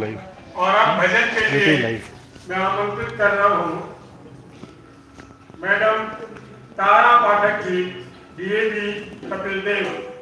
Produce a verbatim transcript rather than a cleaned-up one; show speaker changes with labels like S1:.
S1: Live और अब भजन के लिए लाइव मैं आमंत्रित कर रहा हूँ मैडम तारा पाठक जी, डीएवी कपिल देव।